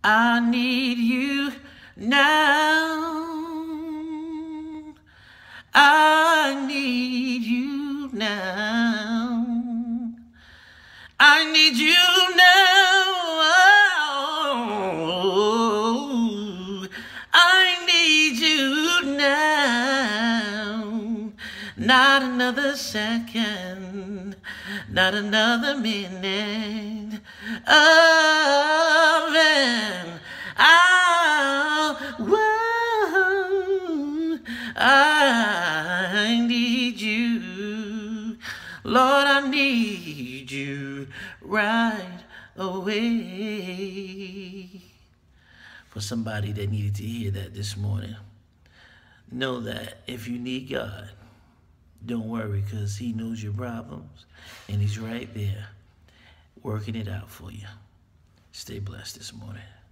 I need you now. I need you now. I need you now. I need you now. Not another second, not another minute. Oh, man. I need you. Lord, I need you right away. For somebody that needed to hear that this morning, know that if you need God, don't worry, because he knows your problems and he's right there working it out for you. Stay blessed this morning.